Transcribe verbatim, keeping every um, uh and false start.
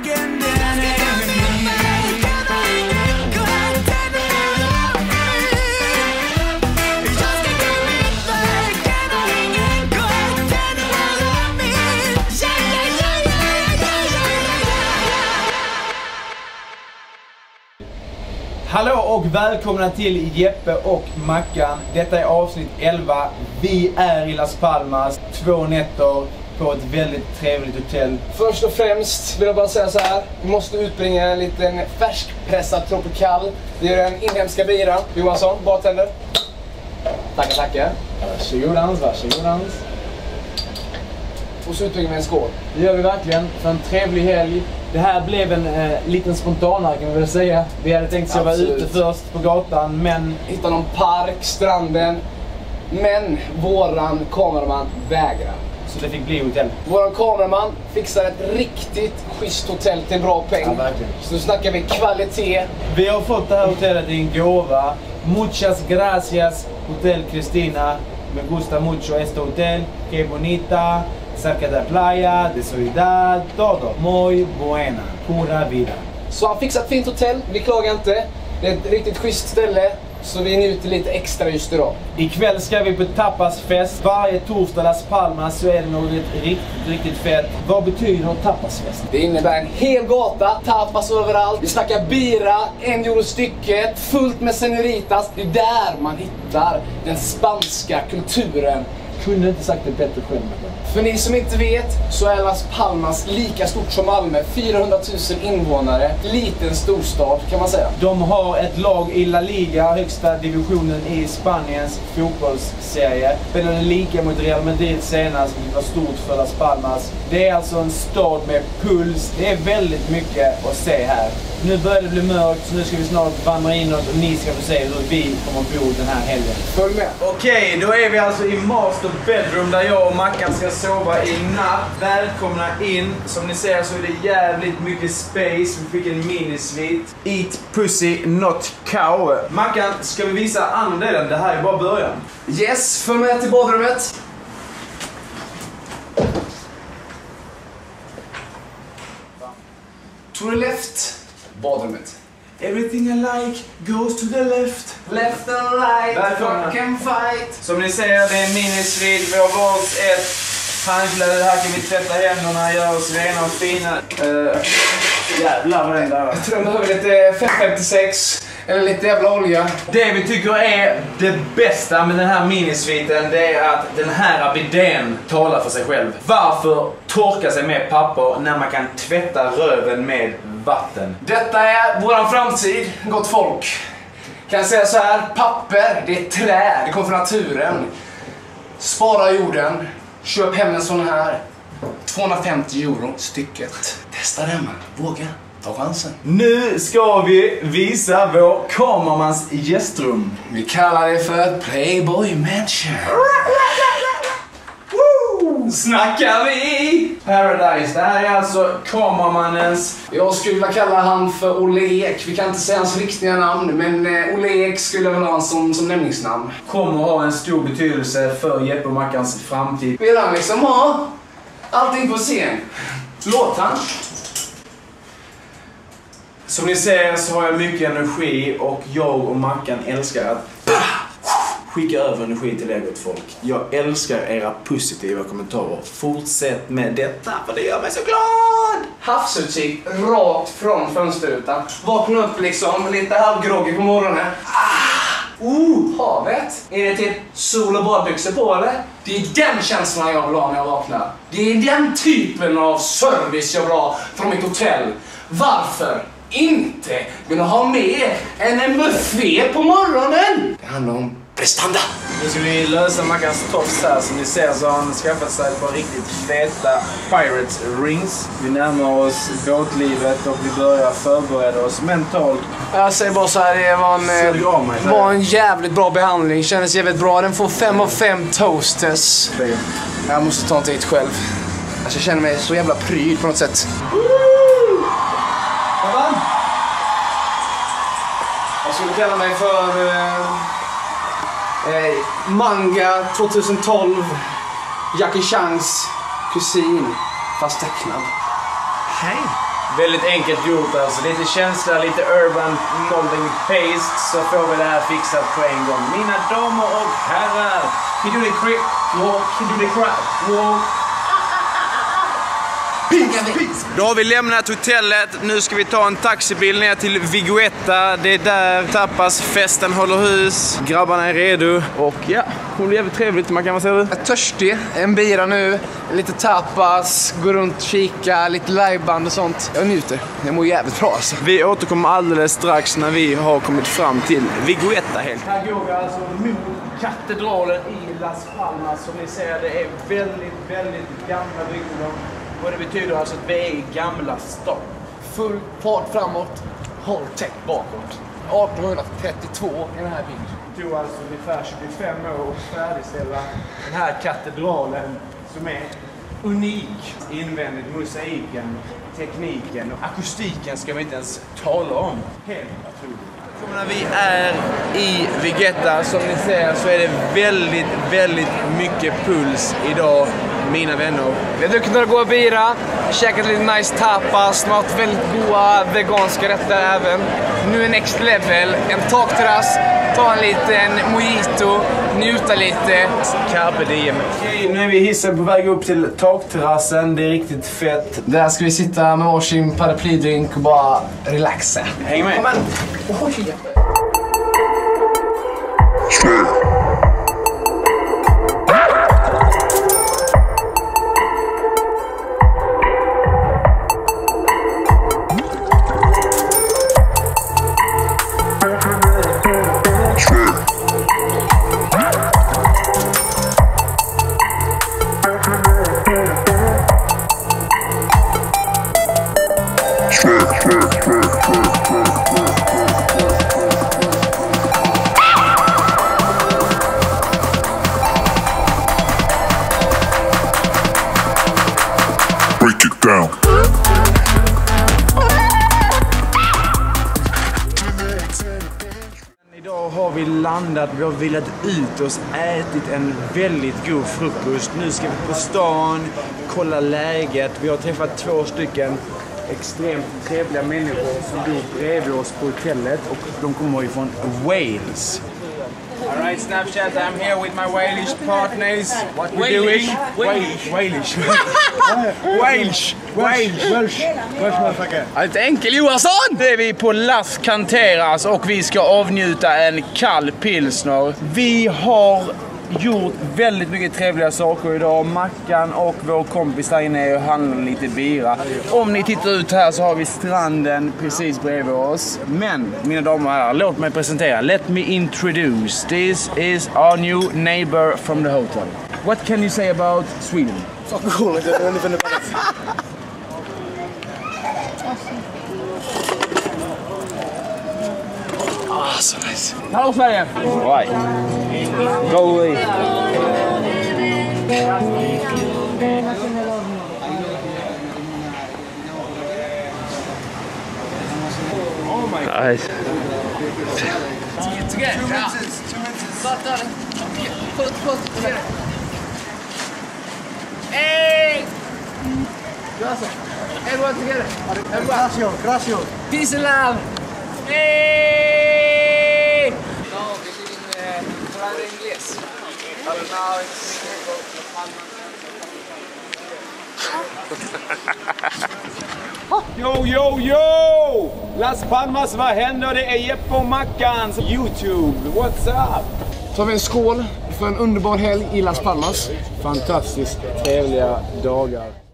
Hallå och välkomna till Jeppe och Mackan. Detta är avsnitt elva. Vi är i Las Palmas, två nätter på ett väldigt trevligt hotell. Först och främst vill jag bara säga så här. Vi måste utbringa en liten färskpressad tropical. Det är den inhemska bira. Johansson, bartender. Tackar, tackar. Varsågodans, varsågodans. Och så utbringar vi en skål. Det gör vi verkligen för en trevlig helg. Det här blev en eh, liten spontanare kan man väl säga. Vi hade tänkt att vara ute först på gatan, men... hitta någon park, stranden. Men våran kameraman vägrar. Så det fick bli hotell. Våran kameraman fixar ett riktigt schysst hotell till en bra peng. Ja, verkligen. Så nu snackar vi kvalitet. Vi har fått det här hotellet i en gåva. Muchas gracias, Hotel Cristina. Me gusta mucho este hotel. Que bonita. Cerca de playa, de solidaridad, todo. Muy buena. Pura vida. Så han fixat ett fint hotell, vi klagar inte. Det är ett riktigt schysst ställe, så vi njuter lite extra just idag. Ikväll ska vi på tapasfest. Varje torsdag Las Palmas så är det något riktigt, riktigt fett. Vad betyder tapasfest? Det innebär en hel gata, tapas överallt. Vi snackar bira, en euro stycket, fullt med senoritas. Det är där man hittar den spanska kulturen. Kunde inte sagt det bättre själv. För ni som inte vet så är Las Palmas lika stort som Malmö, fyrahundratusen invånare, liten storstad kan man säga. De har ett lag i La Liga, högsta divisionen i Spaniens fotbollsserie. Spelade lika mot Real Madrid senast, vilket var stort för Las Palmas. Det är alltså en stad med puls. Det är väldigt mycket att se här. Nu börjar det bli mörkt, så nu ska vi snart vandra inåt och ni ska få se hur vi kommer att bo den här helgen. Följ med! Okej, då är vi alltså i master bedroom där jag och Mackan ska sova i natt. Välkomna in. Som ni ser så är det jävligt mycket space. Vi fick en minisvit. Eat pussy, not cow. Mackan, ska vi visa andra delen? Det här är bara början. Yes, följ med till badrummet. To the left, badrummet. Everything I like goes to the left. Left and right, välkomna. Can fight. Som ni ser, det är en minisvit. Vi har valt ett handkläde. Här kan vi tvätta händerna, göra oss rena och fina. Uh, jävlar vad den där. Jag tror de behöver lite fem femtiosex. Eller lite jävla olja. Det vi tycker är det bästa med den här minisviten, det är att den här bidén talar för sig själv. Varför torka sig med papper när man kan tvätta röven med vatten? Detta är våran framtid, gott folk. Kan jag säga så här, papper, det är trä, det kommer från naturen. Spara jorden, köp hem en sån här. tvåhundrafemtio euro stycket. Testa den man, våga. Ta chansen. Nu ska vi visa vår kameramans gästrum. Vi kallar det för Playboy Mansion. Snackar vi! Paradise, det här är alltså kameramannens... Jag skulle vilja kalla han för Oleg. Vi kan inte säga hans riktiga namn, men eh, Oleg skulle jag vilja ha som, som nämningsnamn. Kommer ha en stor betydelse för Jeppe och Mackans framtid. Vill han liksom ha allting på scen? Låt han. Som ni ser så har jag mycket energi och jag och Mackan älskar att skicka över energi till er gott folk. Jag älskar era positiva kommentarer. Fortsätt med detta för det gör mig så glad! Havsutsikt rakt från fönsterrutan. Vakna upp liksom lite halvgroggy på morgonen. Ah! Oh, havet! Är det till sol- och badbyxor på eller? Det är den känslan jag vill ha när jag vaknar. Det är den typen av service jag vill ha från mitt hotell. Varför inte kunna ha med än en buffé på morgonen? Det handlar om prestanda. Nu ska vi lösa Mackans tofs här. Som ni ser så har han skaffat sig ett par riktigt feta Pirates rings. Vi närmar oss båtlivet och vi börjar förbereda oss mentalt. Jag säger bara så här, det var en, mig, var en jävligt bra behandling. Kändes jävligt bra. Den får fem av fem toasters. Jag måste ta en titt själv. Alltså, jag känner mig så jävla pryd på något sätt. Jag skulle kalla mig för eh, eh, Manga tjugotolv, Jackie Chans kusin, fast tecknad. Hej! Väldigt enkelt gjort alltså. Lite känsla, lite urban molding paste, så får vi det här fixat på en gång. Mina damer och herrar, can you do the crip walk, can you do the crap walk? Då har vi lämnat hotellet. Nu ska vi ta en taxibil ner till Viguetta. Det är där tapasfesten håller hus. Grabbarna är redo. Och ja, hon blir jävligt trevligt. Man kan väl säga det. Jag är törstig. En bira nu. Lite tapas. Gå runt, kika. Lite liveband och sånt. Jag njuter. Jag mår jävligt bra alltså. Vi återkommer alldeles strax när vi har kommit fram till Viguetta helt. Här går vi alltså mot katedralen i Las Palmas. Som ni ser, det är väldigt, väldigt gamla byggnader. Och det betyder alltså att vi är i gamla stan. Full fart framåt, håll tätt bakåt. arton trettiotvå i den här bilden. Det tog alltså ungefär tjugofem år att färdigställa den här katedralen som är unik. Invändigt, mosaiken, tekniken och akustiken ska vi inte ens tala om. Helt otroligt. När vi är i Viguetta, som ni ser, så är det väldigt, väldigt mycket puls idag, mina vänner. Vi har druckit några goda bira, käkat lite nice tapas, smakat väldigt goda veganska rätter även. Nu är next level, en takterrass, ta en liten mojito, njuta lite. Carpe diem. Okej, nu är vi hissen på väg upp till takterrassen, det är riktigt fett. Där ska vi sitta med varsin paraplydrink och bara relaxa. Häng med! Kom igen. Oj, break it down. Idag har vi landat, vi har vilat ut oss, ätit en väldigt god frukost. Nu ska vi på stan, kolla läget. Vi har träffat två stycken extremt trevliga människor som bor bredvid oss på hotellet och de kommer ifrån Wales. Alright, Snapchat, I'm here with my Walish partners. What we doing? Walish. Walish. Walish. Walish. Welsh. Welsh motherfucker. Allt enkel Johansson! Nu är vi på Las Canteras och vi ska avnjuta en kall pilsner. Vi har gjort väldigt mycket trevliga saker idag. Mackan och vår kompis där inne handlar lite bira. Om ni tittar ut här så har vi stranden precis bredvid oss. Men, mina damer och herrar, låt mig presentera. Let me introduce. This is our new neighbor from the hotel. What can you say about Sweden? Fuck cool, I don't know anything about it. Ah, så nice. Hallå Sverige! Right. Go away. Oh my god. Nice. Together. Two minutes, two minutes. Put, put, together. Hey! Everyone together. Everyone. Gracias, gracias. Peace and love. Hey! No, vi vill prata inglés. I don't know, it's Yo, yo, yo! Las Palmas, vad händer? Det är Jeppe och Mackans YouTube. What's up? tar vi en skål för en underbar helg i Las Palmas. Fantastiskt trevliga dagar.